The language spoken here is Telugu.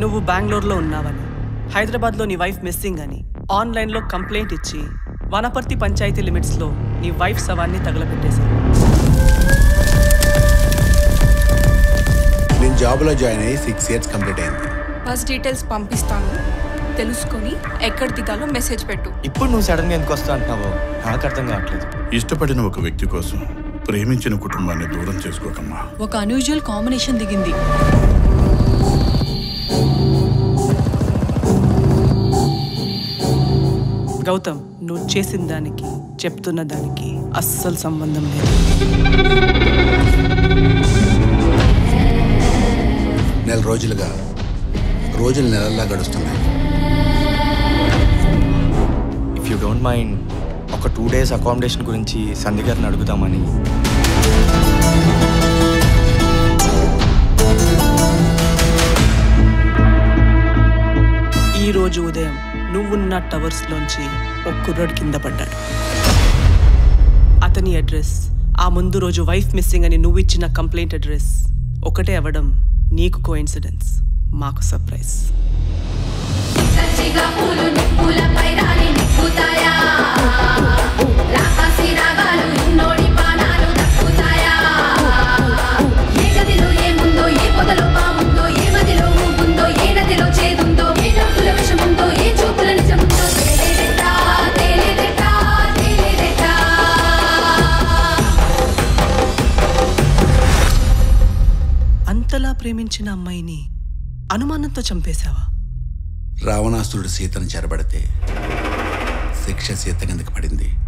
నువ్వు బెంగళూరులో ఉన్నావని, హైదరాబాద్లో నీ వైఫ్ మిస్సింగ్ అని ఆన్లైన్లో కంప్లైంట్ ఇచ్చి వనపర్తి పంచాయతీ లిమిట్స్లో నీ వైఫ్ శవాన్ని తగలబెట్టేశావు. నేను జాబ్లో జాయిన్ అయ్యి 6 years కంప్లీట్ అయింది. బస్ డీటెయిల్స్ పంపిస్తాను, తెలుసుకొని ఎక్కడ దిగాలో మెసేజ్ పెట్టు. ఇప్పుడు నువ్వు సడన్గా ఎందుకు వస్తా అంటున్నావో నాకు అర్థం కావట్లేదు. ఇష్టపడిన ఒక వ్యక్తి కోసం ప్రేమించిన కుటుంబాన్ని దూరం చేసుకోకమ్మా. ఒక అన్యూజువల్ కాంబినేషన్ దిగింది. గౌతమ్, నువ్వు చేసిన దానికి చెప్తున్న దానికి అస్సలు సంబంధం లేదు. నెల రోజులుగా రోజులు నెలల్లా గడుస్తున్నాయి. ఇఫ్ యూ డోంట్ మైండ్ ఒక 2 days అకామిడేషన్ గురించి సంధి గారిని అడుగుదామని. ఈరోజు ఉదయం నువ్వున్న టవర్స్లోంచి ఒక కుర్రాడు కింద పడ్డాడు. అతని అడ్రస్, ఆ ముందు రోజు వైఫ్ మిస్సింగ్ అని నువ్వు ఇచ్చిన కంప్లైంట్ అడ్రస్ ఒకటే అవ్వడం నీకు కోఇన్సిడెన్స్, మాకు సర్ప్రైజ్. అంతలా ప్రేమించిన అమ్మాయిని అనుమానంతో చంపేశావా? రావణాసురుడు సీతను చెరబడితే శిక్ష సీత కిందకి పడింది.